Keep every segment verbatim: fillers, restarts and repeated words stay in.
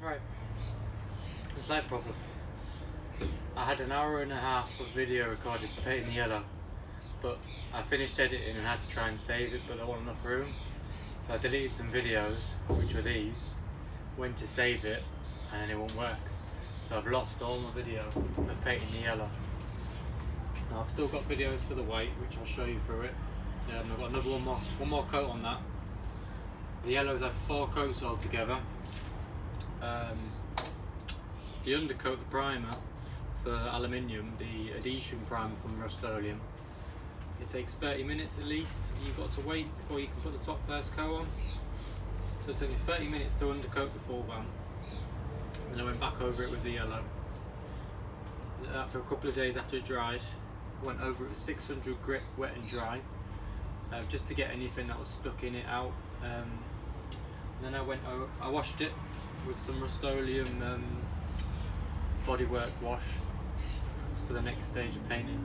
Right, slight problem. I had an hour and a half of video recorded painting the yellow, but I finished editing and had to try and save it, but there wasn't enough room. So I deleted some videos, which were these, went to save it, and it won't work. So I've lost all my video for painting the yellow. Now I've still got videos for the white, which I'll show you through it. Um, I've got another one more, one more coat on that. The yellows have four coats altogether. Um, the undercoat, the primer for aluminium, the adhesion primer from Rustoleum, it takes thirty minutes at least. You've got to wait before you can put the top first coat on. So it took me thirty minutes to undercoat the full van. And I went back over it with the yellow. After a couple of days after it dried, I went over it with six hundred grit wet and dry, uh, just to get anything that was stuck in it out. Um, and then I went, I washed it with some Rustoleum um, bodywork wash for the next stage of painting.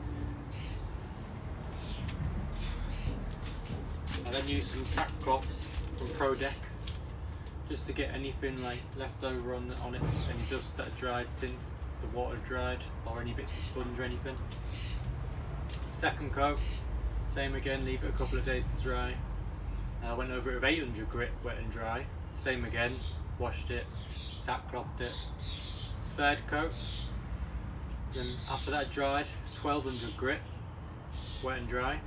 I then used some tack cloths from Pro Deck just to get anything like left over on, the, on it, any dust that had dried since the water dried, or any bits of sponge or anything. Second coat, same again, leave it a couple of days to dry. I went over it with eight hundred grit wet and dry, same again, washed it, tack clothed it. Third coat, then after that dried, twelve hundred grit wet and dry,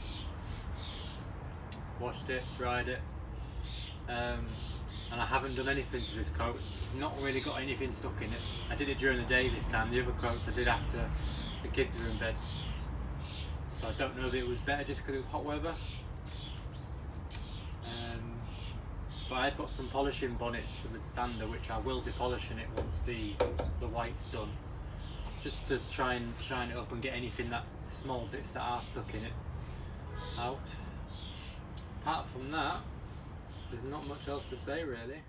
washed it, dried it, um, and I haven't done anything to this coat. It's not really got anything stuck in it. I did it during the day this time. The other coats I did after the kids were in bed, so I don't know if it was better just because it was hot weather. Um, but I've got some polishing bonnets for the sander, which I will be polishing it once the the white's done, just to try and shine it up and get anything, that small bits that are stuck in it, out. Apart from that, there's not much else to say really.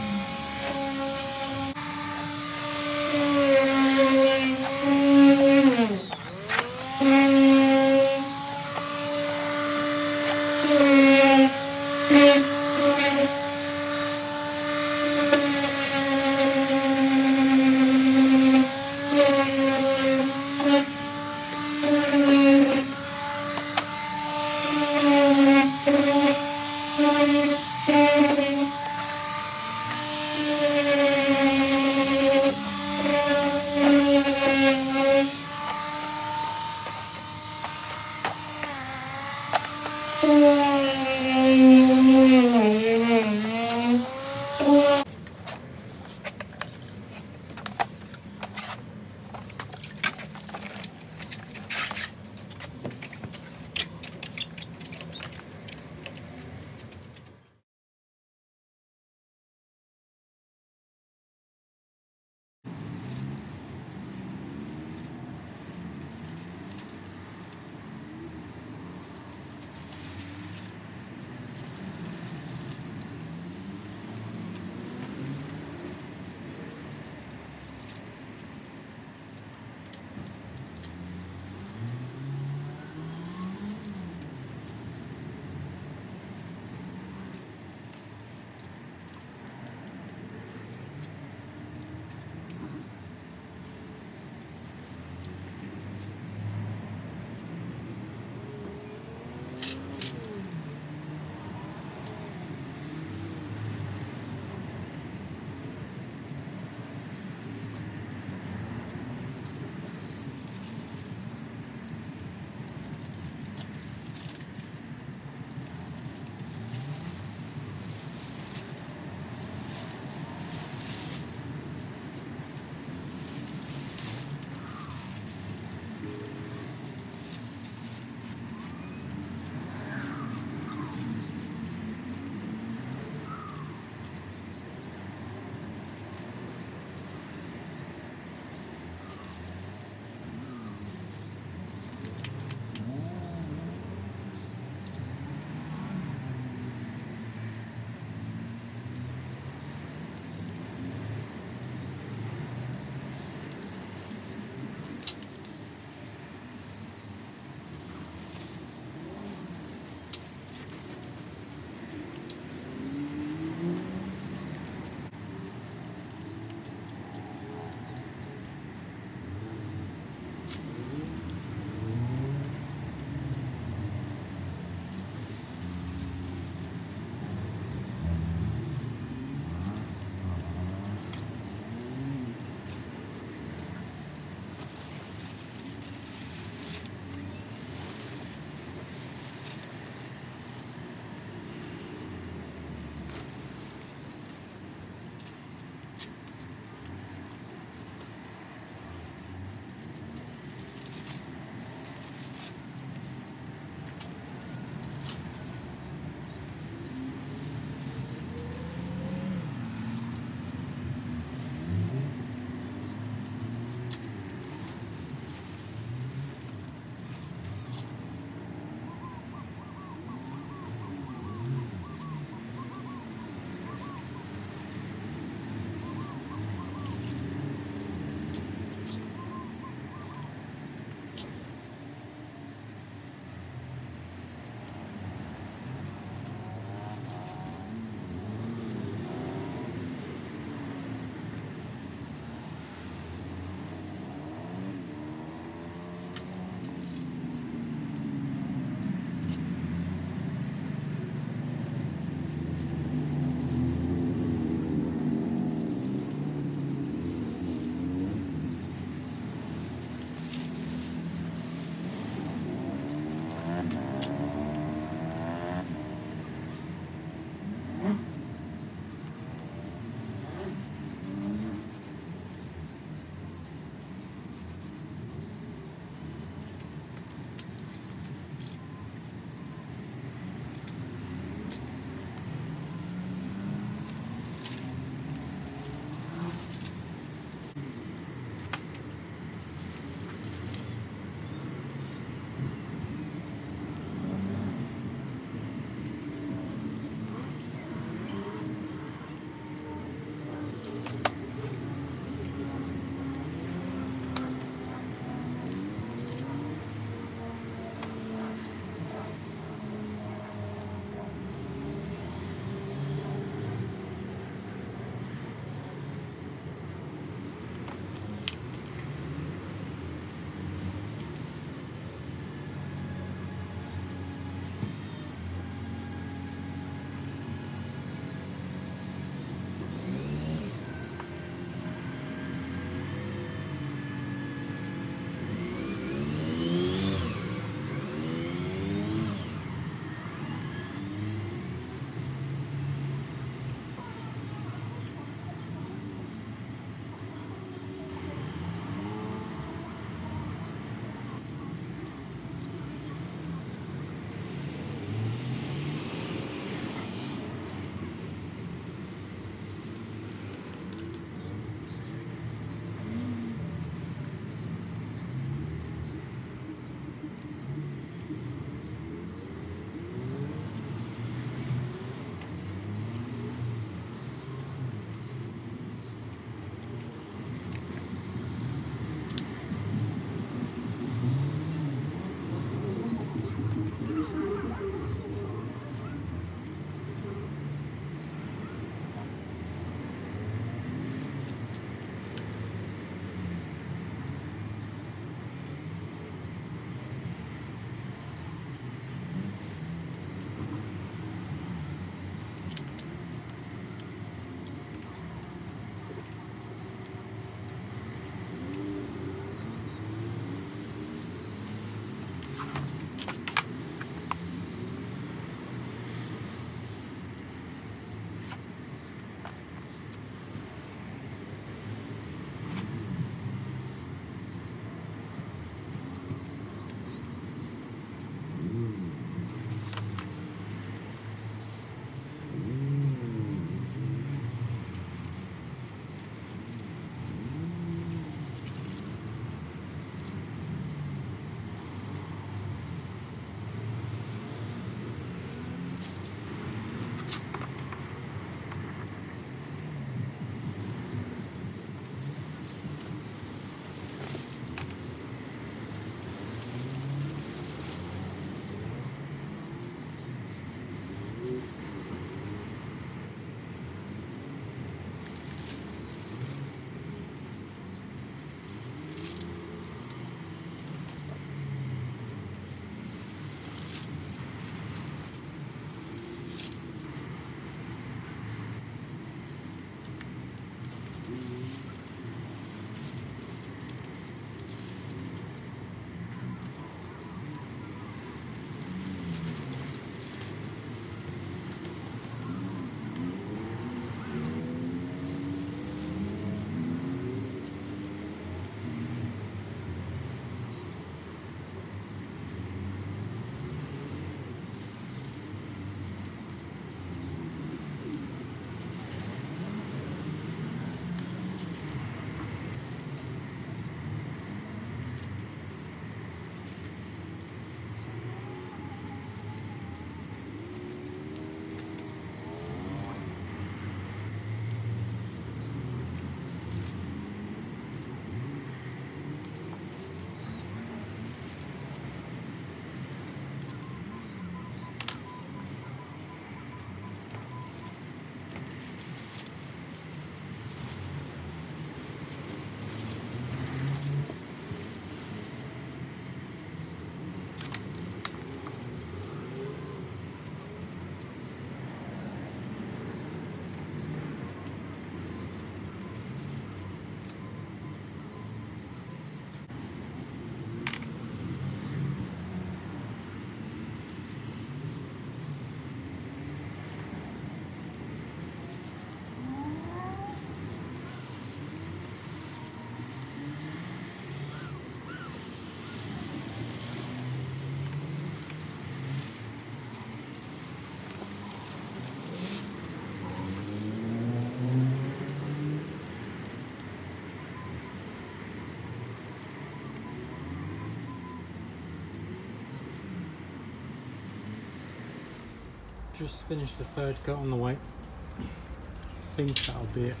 just finished the third coat on the white. I think that'll be it.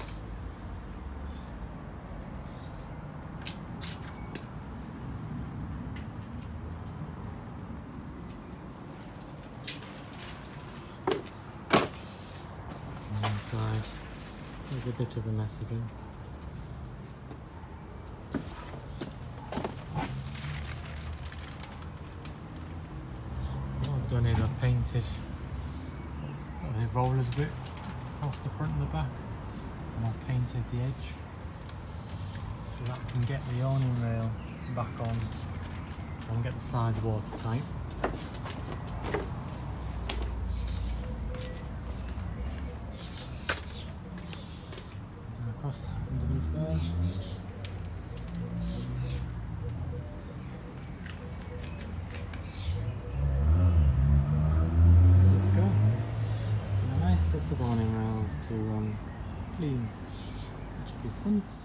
Inside, there's a bit of a mess again. What I've done is I've painted the rollers width across the front and the back, and I've painted the edge so that I can get the awning rail back on and get the side watertight. Across underneath there. Ready to go. And a nice set of awning rails to um, clean, which will be fun.